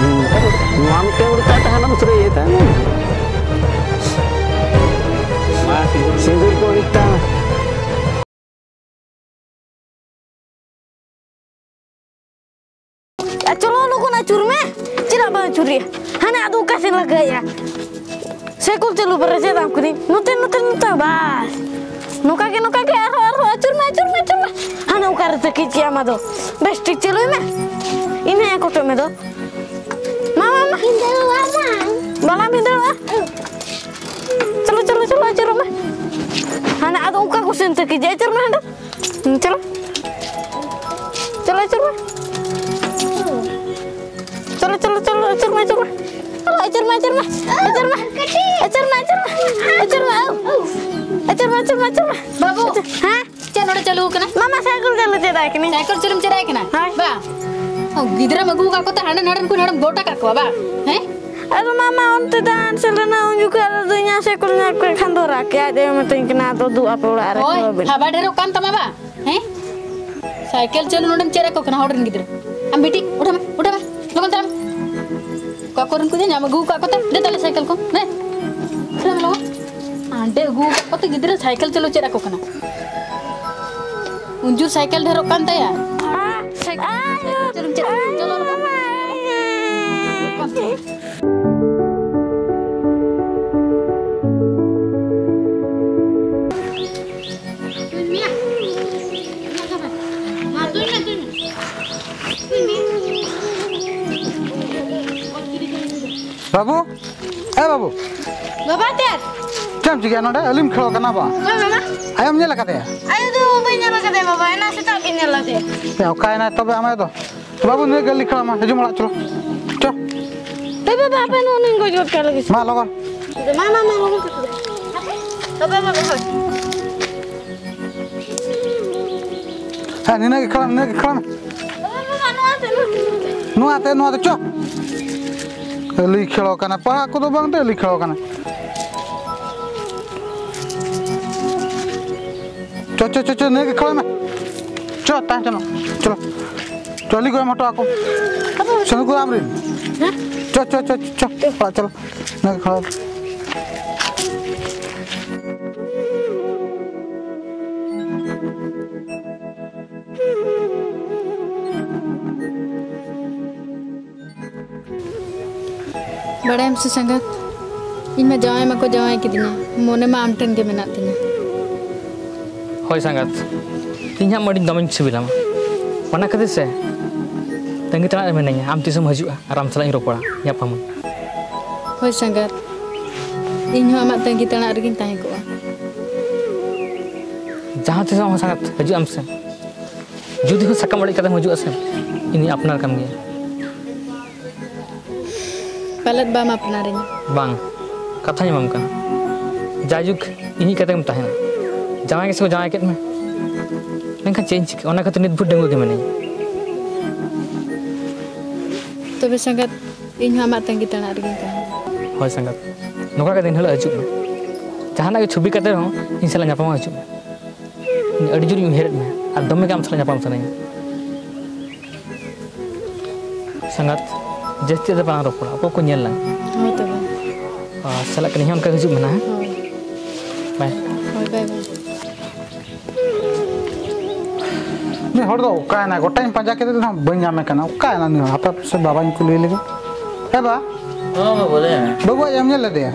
Mami kayak udah tahan apa sudah ya tahan. Sindur kau kita. Chalo lu ko na churme cira ba churi hane adu kasin lagaya sekul chelu berese tam kuni nuten bas nuka ke arho churme hane ukar teki chi amado bestik chelu me ine ko to me do mama hindal mama bala hindal chalo churu me hane adu uka ko sen teki je churme hande chalo churme बाबू हाँ चलो चलो कना मामा cycle चलो चेदा कनी cycle चलम चराय कना बा गिदरा मगु का को त हडन को हडन गोटा का बा हैं अरे मामा उनते दान सेलना उन्जु कर दुनिया साइकिल ना को खंदोरा के आदे में तो इनकना तो दु अपड़ा रे ओए हबा डेरो काम तमा बा हैं साइकिल चलो नडम चरा को कना हडन गिदरा हम बेटी उठा लगन चल का करन को nya मगु का को त दे तले साइकिल को ने चल लो आंटे गु का को गिदरा साइकिल चलो चरा को कना उंजू साइकिल ढेरो कान तया चलो बाबू बाबू बाबा तेर चम चिके नोडे अलिम खलो कना बा मामा आयम नेला कते आयो दो बइना कदे बाबा एना से ता किने लगे या काय ना तबे आमे दो बाबू ने गली खला मा हजू मला चलो चो ए बाबा आपन ओनिन को जोत कर लगे मा लगन मामा लगन तो बाबा हो हा निना के खला नो आते चो अली खलो कना पढ़ा को तो बांग दे अली खलो कना चो ने के खलो में चो ता चलो चली गए मटो आको सुन को आमरी चो चलो ने के खलो बड़ा हमसे संगत इन में जाए मको जाए कि दिना मोने में आमटन के मेना तिना होय संगत इन्हा मडी दमिन सिबिलाम वना कदे से तंगी तना मेनया आम तिसम हजुआ आराम सला रोपड़ा यापाम होय संगत इन हो आमा तंगी तना रगिन ताहे को जहां तिसम संगत हजु आम से जुदी को सकम बड़ी कदम हजुआ से इनी अपनार काम गया पलट बाम अपनारेन बांग कथा निमम का जाजुक इनी कतेम ताहेना जावाय के जावाय केत में लेकिन चेंज ओना खातिर नित भुट डेंगु के मने तबे संगत इन हमा तंगी तना रगिन ताहे होय संगत नोका के दिन हल हजु में जहाना के छुबी कते हो इन सला न्यापाम हजु में अडी जुरी हेरत में आ दमे काम सला न्यापाम सने संगत जस्ती दे पान रोपड़ा आपको को नेल ला हो तबे सला के निहन का हजु मना बाय बाय ने हर दो काय ना गोटाइन पंजा के ना बन्या में कना काय ना ने आपा से बाबा इन को ले लेगे ए बा हां बोले बाबू एम ने ले दे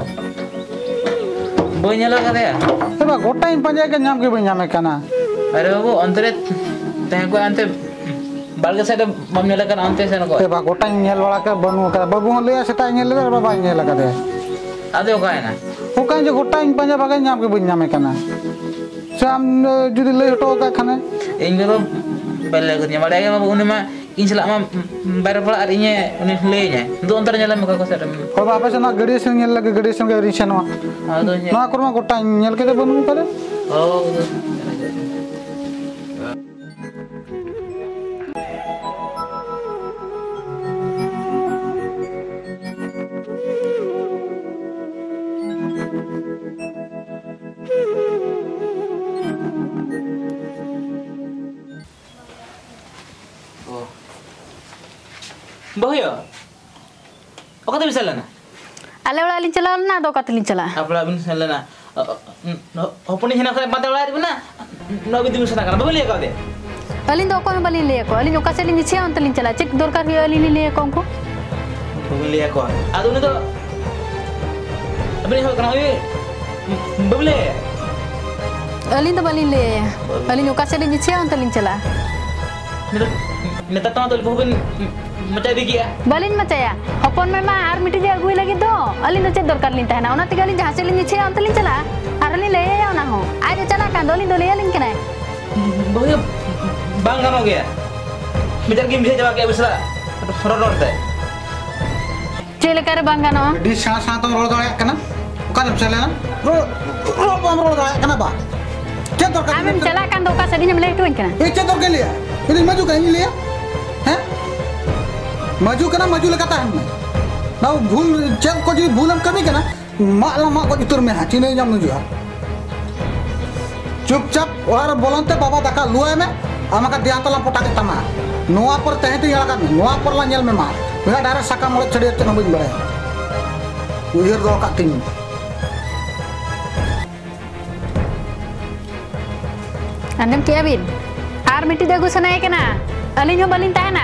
बन्या लगा दे ए बा गोटाइन पंजा के नाम के बन्या में कना अरे बाबू अंतरे तहे को अंते बालके से मम्मी लगा अंते से नको ए बा गोटाइन नेल वाला के बनु का बाबू ले सेटा नेल ले बाबा ने लगा दे आदे काय ना ओ काय जे गोटाइन पंजा बागा नाम के बन्या में कना साम जुदी ले हटो का खाने इन को पहले को न्या बाडा बाबू उन में इन सला मा बार पड़ा और इने उन ले nya दो अंतर नेला में को से ओ बाबा से ना गड़ी से नेल लगे गड़ी से के रिशन वा हां तो ना करमा गोटाइन नेल के बनु करे ओ bahaya Oka tu bisa lana. Ale ora lin chala na do katlin chala. Apala bin lana. Hoponi hina kare mata wala bina. No bi tu sana kana. Boleh kau deh. Alin do ko balin le ko. Alin oka selin che on tlin chala. Cek dorkar hi alin le ko ko. Boleh kau. Adu ni tu. Abini hok kana oi. Boleh. Alin do balin le. Alin oka selin che on tlin chala. Ni tatang tu lebih macam digi ya. Balin macaya. Hopon mema ar miti je agui lagi do. Alin do cek dorkar lin tahna. Ona tiga alin jahan selin che on tlin chala. Ar alin le ya ona ho. Ayo chala kan dolin do le alin kena. Boleh bang kamu ke? Bicara game bisa jawab kayak bisa. Horor deh. Cele kare bangga no. Di sana tu roll daya kena. Bukan bisa lena. Roll daya kena ba? Cetor kan? Amin chala kan do ka selin mele tu kena. Cetor ke liya? Ini maju kan ini liya? Hah? Maju kena maju lekata हम ना भूल जब को जी भूलम कमी कना माला मा को इतुर में हाचिने जम नुजुआ चुपचाप और बोलते बाबा दका लुए में आमा का दिया तला पोटा के तमा नोआ पर तहे तो याला का नोआ पर ला नेल में मार मेरा डायरेक्ट सका मोल छड़े तो नबिन बड़े उयर दो का तीन Andem kia bin. Ar miti dagu sana kena. Alin ho balin tahna.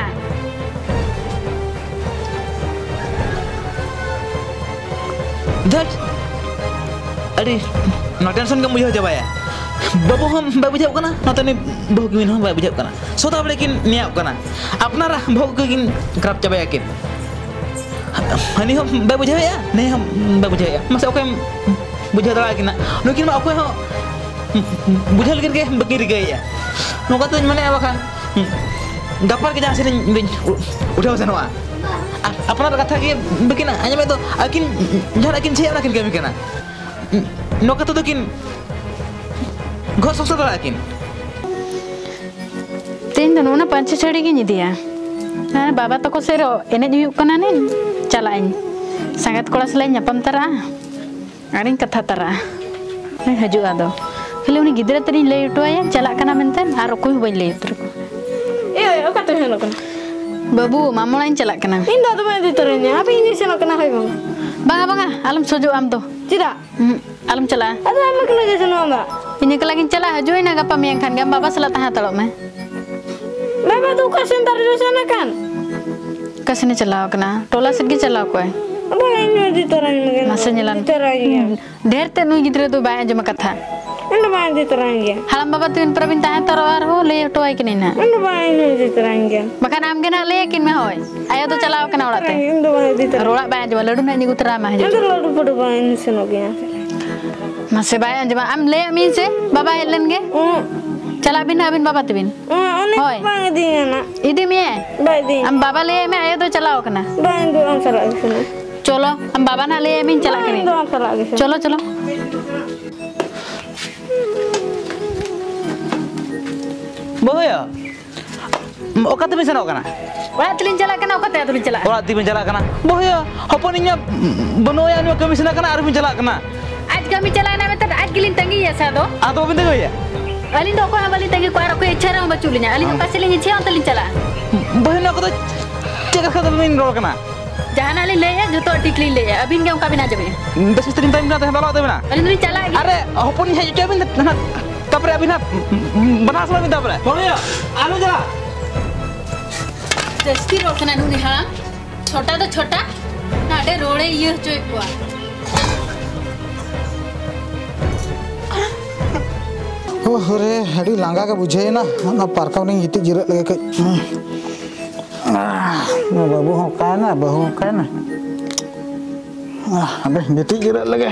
That. Adi, no tension kamu jauh jawab ya. Babu ham babu jawab kana. Nonton ni babu kimin ham babu jawab kana. So tak boleh kin niat kana. Apna rah babu kin kerap jawab yakin. Hani ham babu jawab ya. Nih ham babu jawab ya. Masa aku yang bujau lagi na. Mungkin aku yang bujau lagi ke begini gaya. Nuka tu mana awak kan? Gapar ke jangan sini udah sana. Apna kata ke begini hanya itu akin jangan akin siapa akin kami kena. Nuka tu kin gosok saja akin. Tin dan mana panci cari gini dia. Nah baba toko sero enak juga kan nih calain. Sangat kelas lainnya pamtera. Aring kata tera. Nih haju ado. Kalau ni gidra teri lay itu aja calak kana menten arok kuih bayi lay itu. Iya, aku tuh hendak kena. Babu, mama lain calak kena. Indah tuh main di terenya. Apa ini sih nak kena hai bang? Banga, alam sojo am tu. Tidak. Alam cala. Ada apa kena jadi nama? Ini kelagi cala haju ini agak pamiangkan gam baba salat tahan talok meh. Baba tuh kasen tarik di sana kan? Kasih ni cala kena. Tola segi cala kue. Apa ini di terenya mungkin? Masa nyelan. Di terenya. Der tenu gidra tu bayar cuma kata. Anda main di terenya. Halam baba tuin perabin tahan tarawar ho lay tu ay kini na. Anda main di terenya. Makan am kena lay kin meh hoy. Ayo tu cala kena ulat teh. Anda main di terenya. Rola bayar cuma ladu nak nyugut ramah haju. Anda lalu pada main di sana kaya. Masih bayar cuma am lay min se baba elen ge. Cala bin baba tu bin. Hoy. Bang di mana? Idi mie. Baik di. Am baba lay meh ayo tu cala kena. Bang di am salah di sana. Cholo am baba nak lay min cala kini. Bang di am salah di sana. Cholo. Boya. Oka tu bisa nak kana. Wah tulin cala kena oka teh tulin cala. Orang tim menjalak kana. Boya. Hoponinya benoya ni kami sana kana arif menjalak kana. Aj kami cala na meter aj kilin tangi ya sado. Atau apa benda ya? Alin do ko balin tangi ko arako echara ang bachulinya. Alin do kasilin che on tulin cala. Boya nak tu cakap kata main rol kana. Jangan alin le ya juto tikli le ya. Abin gam kabin aja be. Besi stream time na teh balak tu mana? Alin tulin cala lagi. Are hoponinya haju abin na kapre abin na banas lah minta boleh. Boya. Anu jala. जस्ती रोकना नूनी हाँ छोटा तो छोटा नाडे रोड़े ये जो एक हुआ ओह रे हड़ी लांगा का बुझे ना ना पार्का नहीं इतनी जिरत लगे कई ना बाबू हो का ना बहू हो का ना अबे इतनी जिरत लगे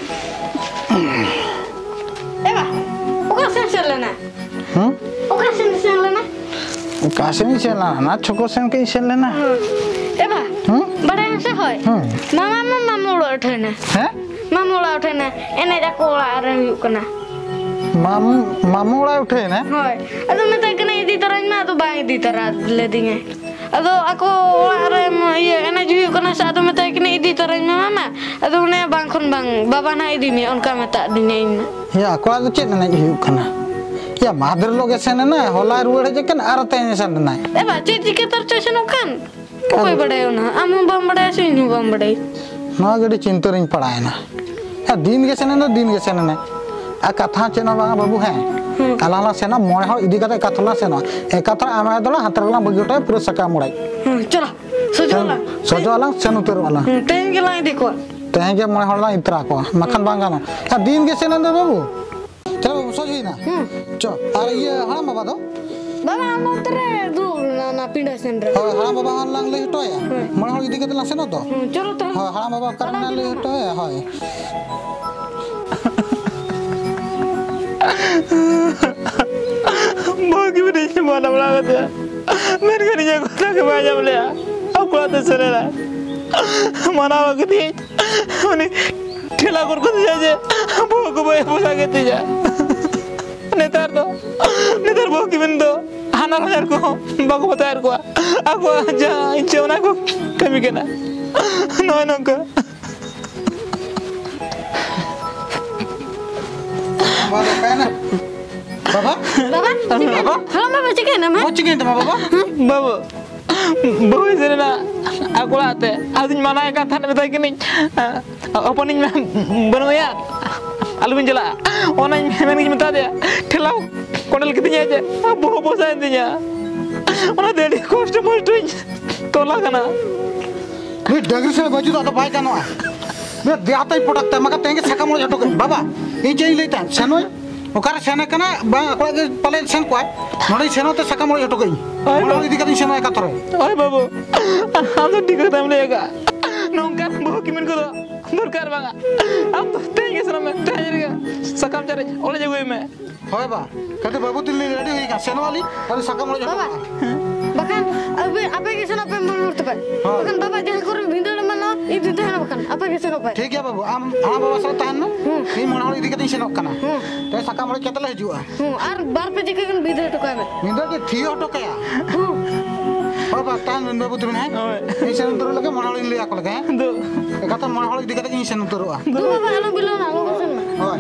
Eva, oka sen lena. Oka sen lena. कासे नहीं चलना ना छोको सेन के चलना ना Eva, बड़ा ऐसे होय. Mama ulah uठे ना. हैं Mama ulah uठे ना. एने जाको उला रहे यू कना. मामू उड़ा उठे ना होय. अदो मैं तक नहीं दी तरह में अदो बाई दी तरह ले देंगे. अदो ako उला रहे ये एने जो यू कना सादो मैं तक नहीं दी तरह में मामा. अदो उन्हें बांखन बांग बाबा ना इदी में उनका मता दुनिया इन. या को आगे चेत ना हिउ कना Ya mader lo kesana na, hola ruwe aja kan arate sana na. Ba cici kita tercesno kan. Koi bade na, amu bam bade sih nu bam bade. Na gede cinturing padaye na. Ya din kesana na din kesana na. Akatha cena bang babu hai. Alala sena moe hor idi kata katla sena. Ekatra amai dola hatrala bagota pura saka murai. Chalo, sojola. Sojola senu tur wala. Ten gila ini kok. Teh ke moe hor la itra ko. Makan bang kana. Ya din kesana na babu. Chalo sojoi na. Cho, are ye haram baba do? Baba anu tere du na pindah sendra. Haram baba lang le hito ya. Moe hor idi kata la sena do. Chalo to. Haram baba karena le hito ya hoy. Bagi beri semua nama lagat ya. Mereka ni jago tak kebanyakan belia. Aku atas sana. Mana awak ni? Ini kela kurkus saja. Aku bayar pusat gitu ya. Netar bawa kimen tu. Anak bayar ko, baku bayar ko. Aku aja cewek aku kami kena. Noy nongka. Baba? Baba? Halo Baba cikin nama? Mau cikin sama baba? Babu, babu ini na aku late. Aduh mana yang kata nanti kini opening baru ya. Alu menjela. Orang yang minta dia. Kelau kodal kitanya aja. Babu bosan intinya. Orang dari customer tu tolak kana. Ini daging saya baju tak ada baik kan wah. Ini dia atai produk tak maka tengge sakam mulai jatuh kan. Baba, ini jadi letan. Senoi. Okar sena kana bang aku lagi paling sen kuat. Nori seno te sakam mulai jatuh kan. Nori di katin seno ekatore. Oi babu, aku di kota mereka. Nongkar bawa kimen ko durkar banga. Aku tengge sana tengge sakam cari oleh jago ime. Hoi ba, kata babu tili ready hui kan seno wali, ada sakam mulai jatuh. Baba, bahkan apa yang sana apa yang menurut tu bahkan Baba jangan kurang bindal mana itu dah bahkan apa yang sana apa? ठीक है बाबू हम बाबा साथ tahan ना ini mana orang idikat ini senok kana tapi sakam mulai kita lah juga Ar bar pe jika kan bindal tu kan? minta ke थियो तो क्या बाबा tahan बाबू तुम है ini senok turun lagi mana orang lihat lagi है kata mana orang idikat ini senok turun ah Tu Baba anu bilang anu kan? Hoi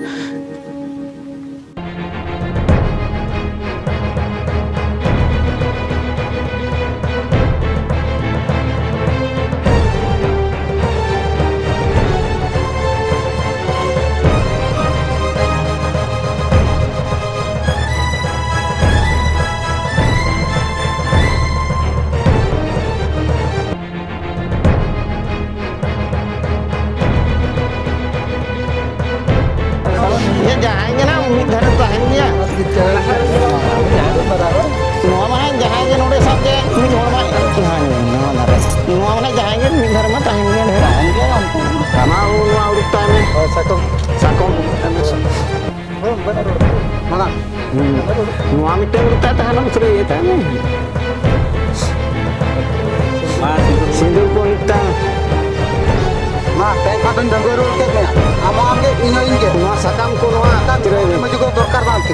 mana? Nuah miteng kita tahan sudah ya tahan. Sindur ko kita. Nah, teng kadang danggur ke ya. Ama amge ini ke. Nuah sakam ko nuah kan tidak ini. Maju ke dorkar nanti.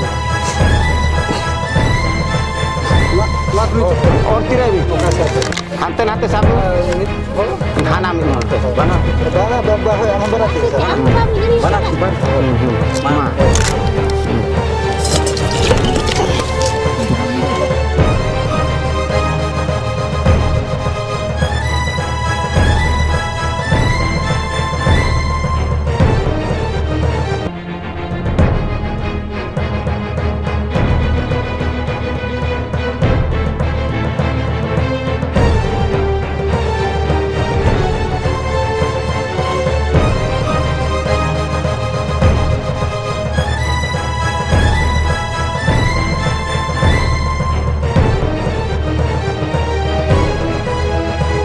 Lat और tidak ini. Hanten sabu. Hana minum. Bana. Bana babah yang berat. Bana.